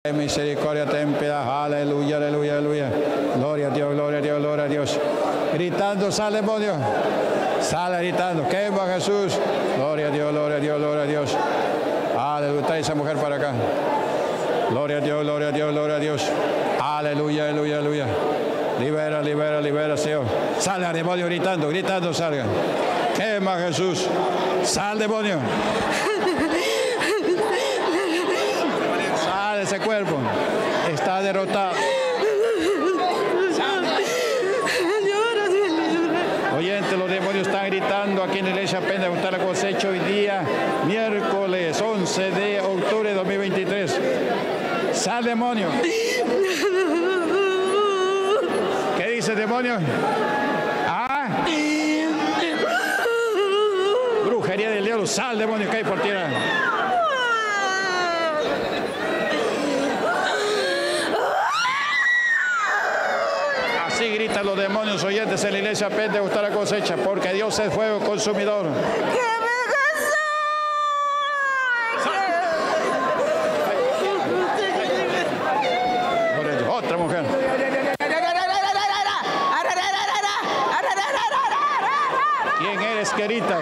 Misericordia, ten piedad, aleluya, aleluya, aleluya. Gloria a Dios, gloria a Dios, gloria a Dios. Gritando, sale demonio. Sale gritando, quema Jesús. Gloria a Dios, gloria a Dios, gloria a Dios. Aleluya, trae esa mujer para acá. Gloria a Dios, gloria a Dios, gloria a Dios. Aleluya, aleluya, aleluya. Libera, libera, libera, Señor. Salga demonio gritando, gritando, salga. Quema Jesús. Sal demonio. Sale ese cuerpo. Está derrotado. Oyente, los demonios están gritando aquí en la iglesia Pentecostal La Cosecha hoy día, miércoles 11 de octubre de 2023. Sal demonio. ¿Qué dice el demonio? ¿Ah? Brujería del diablo, sal demonio, cae por tierra. Así gritan los demonios oyentes en la iglesia Pentecostal La Cosecha, porque Dios es fuego consumidor. Otra mujer. ¿Quién eres, queritas?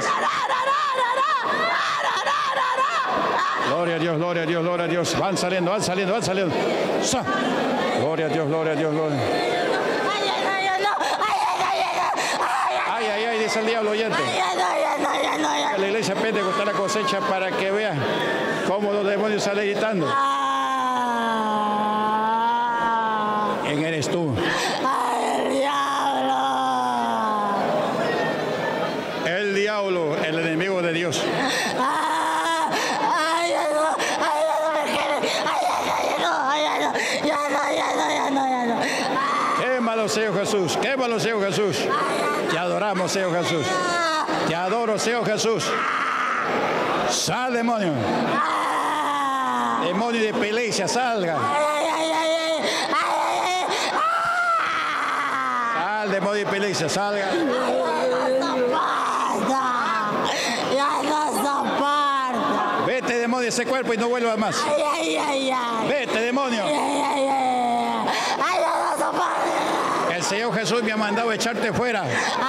Gloria a Dios, gloria a Dios, gloria a Dios. Van saliendo, van saliendo, van saliendo. Gloria a Dios, gloria a Dios, gloria. Ay, ay, ay, dice el diablo oyente. La iglesia Pentecostal La Cosecha para que vean cómo los demonios salen gritando. ¿Quién eres tú? ¡El diablo! El diablo, el enemigo de Dios. Quémalo, Señor Jesús. Quémalo, Señor Jesús. Te adoramos, Señor Jesús. Te adoro, Señor Jesús. Sal, demonio. Demonio de pelecia, salga. Sal, demonio de pelecia, salga. Vete, demonio, de ese cuerpo y no vuelvas más. Vete, demonio. El Señor Jesús me ha mandado echarte fuera.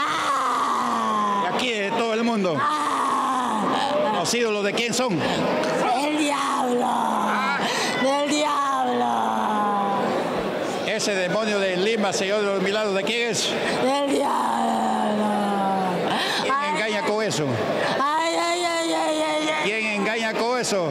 Y aquí de todo el mundo. ¿Los ídolos de quién son? ¡El diablo! ¡Del diablo! Ese demonio de Lima, Señor de los milagros, ¿de quién es? ¡Del diablo! ¿Quién engaña con eso? ¿Quién engaña con eso?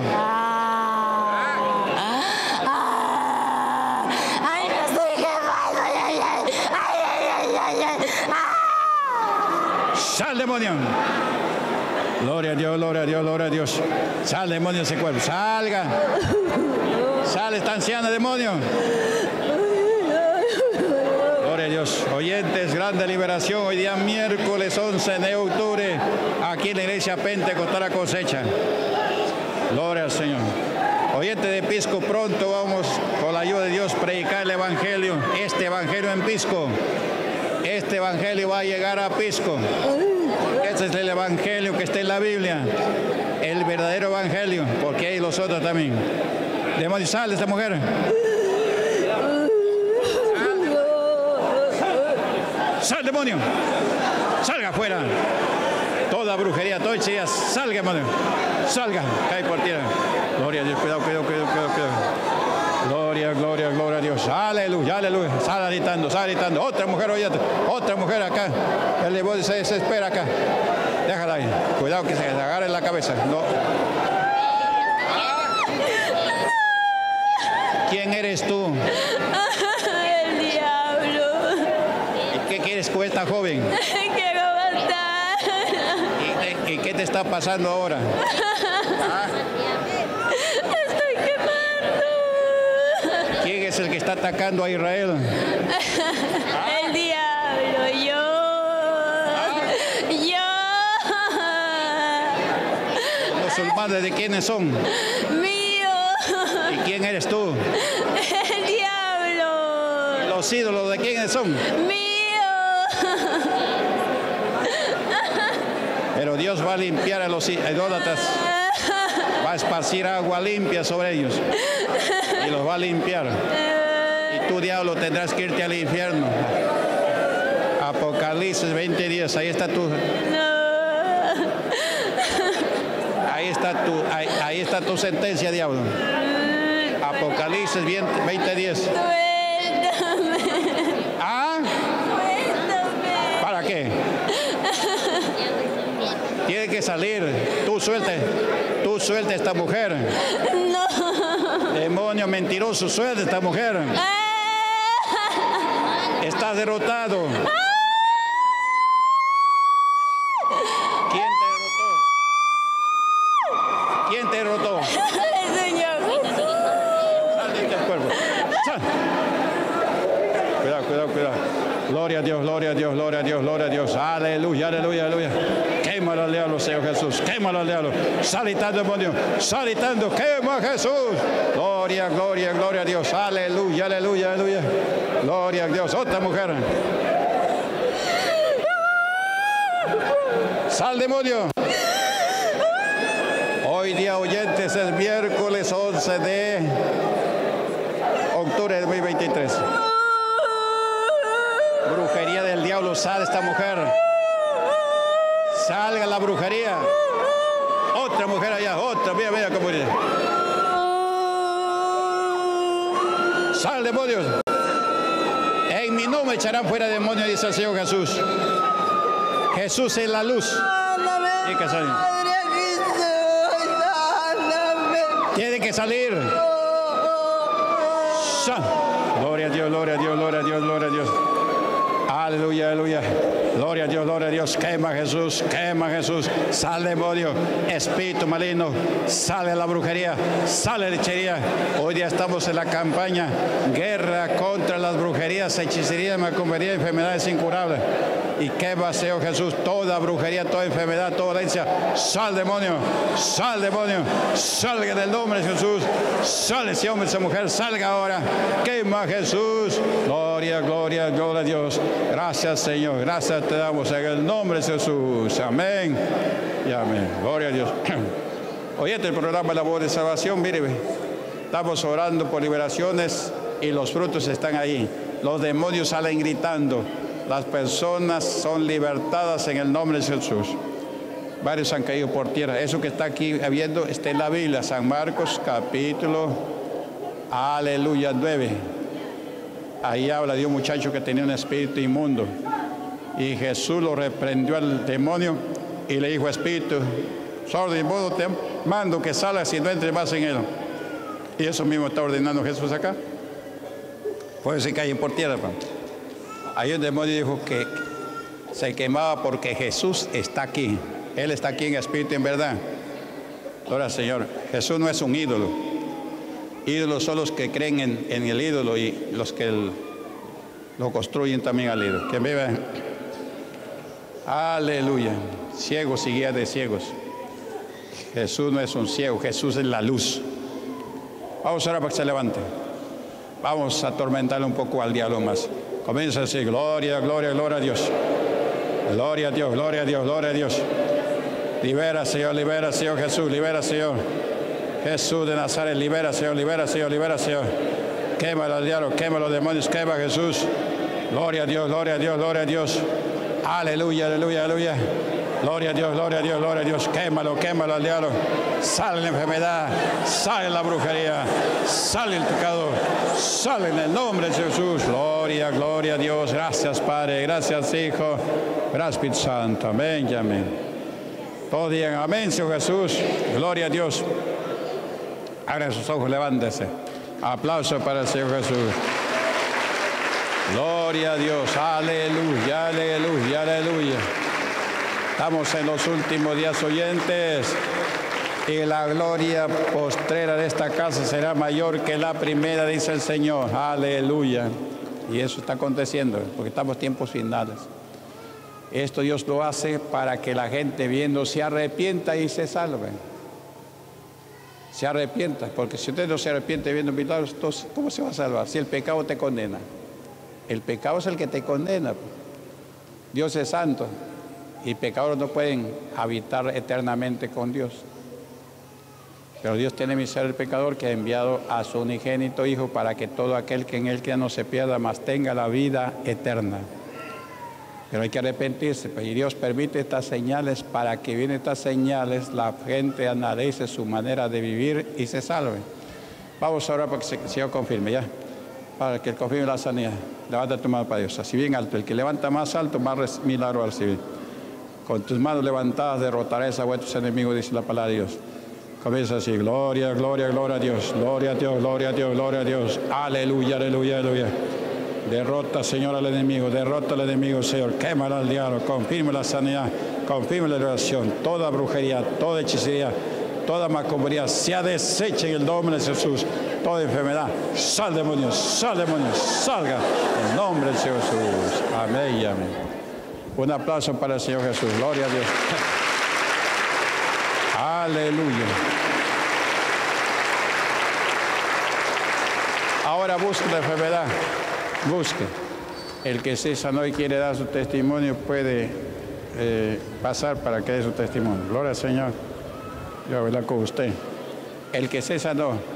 ¡Sal, demonio! Gloria a Dios, gloria a Dios, gloria a Dios. Sal, demonio, ese cuerpo. Salga. Sale esta anciana, demonio. Gloria a Dios. Oyentes, grande liberación. Hoy día miércoles 11 de octubre. Aquí en la iglesia Pentecostal La Cosecha. Gloria al Señor. Oyentes de Pisco, pronto vamos con la ayuda de Dios predicar el evangelio. Este evangelio en Pisco. Este evangelio va a llegar a Pisco. Este es el evangelio que está en la Biblia. El verdadero evangelio. Porque hay los otros también. Demonio, sale esta mujer. Sal, demonio. Salga afuera. Toda brujería, todo chillas. Salga, demonio. Salga. Cae por tierra. Gloria a Dios. Cuidado, cuidado, cuidado, cuidado, cuidado. Gloria, gloria, gloria a Dios. Aleluya, aleluya. Sale gritando, sale gritando. Otra mujer, oye, otra mujer acá. El demonio se desespera acá. Déjala ahí. Cuidado que se agarre la cabeza. No. ¿Quién eres tú? El diablo. ¿Y qué quieres con esta joven? Quiero matar. ¿Y qué te está pasando ahora? Estoy quemando. ¿Quién es el que está atacando a Israel? El diablo, yo. ¿Los musulmanes de quiénes son? Mío. ¿Y quién eres tú? El diablo. ¿Los ídolos de quiénes son? Mío. Pero Dios va a limpiar a los idólatras. Va a esparcir agua limpia sobre ellos. y los va a limpiar. Y tú, diablo, tendrás que irte al infierno. Apocalipsis 20:10, ahí está tu... Ahí está tu sentencia, diablo. Apocalipsis 20:10. Suéltame. ¿Ah? Suéltame. ¿Para qué? Tiene que salir. Tú suelta a esta mujer. No. Demonio mentiroso, suelta a esta mujer. Está derrotado. ¿Quién te derrotó? El Señor. Sal de este cuerpo. Sal. Cuidado. Gloria a Dios, gloria a Dios, gloria a Dios, gloria a Dios. Aleluya, aleluya, aleluya. Quémalo al diablo, Señor Jesús. Quémalo al diablo. Salitando, demonio. Salitando. Quema a Jesús. Gloria, gloria, gloria a Dios. Aleluya, aleluya, aleluya. Gloria a Dios. Otra mujer. Sal, demonio. Hoy día, oyentes, es miércoles 11 de octubre de 2023. Brujería del diablo, sale esta mujer. Salga la brujería. Otra mujer allá, otra, mira cómo dice. Sal, demonios. En mi nombre echarán fuera demonios, dice el Señor Jesús. Jesús es la luz. Tiene que salir. Tiene que salir. Gloria a Dios, gloria a Dios, gloria a Dios, gloria a Dios. Aleluya, aleluya. Gloria a Dios, gloria a Dios. Quema Jesús, quema Jesús. Sale demonio, espíritu maligno. Sale la brujería, sale la hechicería. Hoy día estamos en la campaña guerra contra las brujerías, hechicería, macumbería, enfermedades incurables. Y quema, Señor Jesús, toda brujería, toda enfermedad, toda dolencia. Sal demonio, salga del nombre de Jesús. Sale ese hombre, esa mujer, salga ahora. Quema Jesús. Gloria, gloria, gloria a Dios. Gracias, Señor, gracias te damos en el nombre de Jesús. Amén y amén. Gloria a Dios. Oyente el programa La Voz de Salvación, mire, estamos orando por liberaciones y los frutos están ahí. Los demonios salen gritando. Las personas son libertadas en el nombre de Jesús. Varios han caído por tierra. Eso que está aquí viendo está en la Biblia, San Marcos capítulo, aleluya, 9. Ahí habla de un muchacho que tenía un espíritu inmundo. Y Jesús lo reprendió al demonio y le dijo: espíritu sordo y inmundo, te mando que salgas y no entre más en él. Y eso mismo está ordenando Jesús acá. Pues se caen por tierra. Ahí el demonio dijo que se quemaba porque Jesús está aquí. Él está aquí en espíritu y en verdad. Gloria al Señor. Jesús no es un ídolo. Ídolos son los que creen en el ídolo y los que lo construyen también al ídolo. Que me vean. Aleluya. Ciegos y guías de ciegos. Jesús no es un ciego, Jesús es la luz. Vamos ahora para que se levante. Vamos a atormentarle un poco al diablo más. Comienza así: gloria, gloria, gloria a Dios. Gloria a Dios, gloria a Dios, gloria a Dios. Libera, Señor Jesús, libera, Señor. Jesús de Nazaret, libera, Señor, libera, Señor, libera, Señor. Quema al diablo, quema los demonios, quema a Jesús. Gloria a Dios, gloria a Dios, gloria a Dios. Aleluya, aleluya, aleluya. Gloria a Dios, gloria a Dios, gloria a Dios. Quémalo, quémalo al diablo. Sale la enfermedad, sale la brujería, sale el pecado, sale en el nombre de Jesús. Gloria, gloria a Dios. Gracias, Padre, gracias, Hijo, gracias, Espíritu Santo. Amén y amén. Todos digan amén, Señor Jesús. Gloria a Dios. Abran sus ojos, levántese. Aplauso para el Señor Jesús. Gloria a Dios. Aleluya, aleluya, aleluya. Estamos en los últimos días, oyentes, y la gloria postrera de esta casa será mayor que la primera, dice el Señor. Aleluya. Y eso está aconteciendo, porque estamos en tiempos finales. Esto Dios lo hace para que la gente viendo se arrepienta y se salve. Se arrepienta, porque si usted no se arrepiente viendo milagros, entonces, ¿cómo se va a salvar? Si el pecado te condena. El pecado es el que te condena. Dios es santo. Y pecadores no pueden habitar eternamente con Dios. Pero Dios tiene misericordia del pecador, que ha enviado a su unigénito Hijo para que todo aquel que en él crea no se pierda, mas tenga la vida eterna. Pero hay que arrepentirse, y Dios permite estas señales para que vienen estas señales, la gente analice su manera de vivir y se salve. Vamos ahora para que el Señor confirme, ya. Para que Él confirme la sanidad. Levanta tu mano para Dios, así bien alto. El que levanta más alto, más milagro al recibir. Con tus manos levantadas derrotarás a vuestros enemigos, dice la palabra de Dios. Comienza así, gloria, gloria, gloria a Dios, gloria a Dios, gloria a Dios, gloria a Dios. Aleluya, aleluya, aleluya. Derrota, Señor, al enemigo, derrota al enemigo, Señor. Quémala al diablo, confirme la sanidad, confirme la liberación. Toda brujería, toda hechicería, toda macumbería sea deshecha en el nombre de Jesús. Toda enfermedad, sal demonios, salga en el nombre del Señor Jesús. Amén y amén. Un aplauso para el Señor Jesús. Gloria a Dios. Aleluya. Ahora busque la enfermedad. Busque. El que se sanó y quiere dar su testimonio puede pasar para que dé su testimonio. Gloria al Señor. Yo voy a hablar con usted. El que se sanó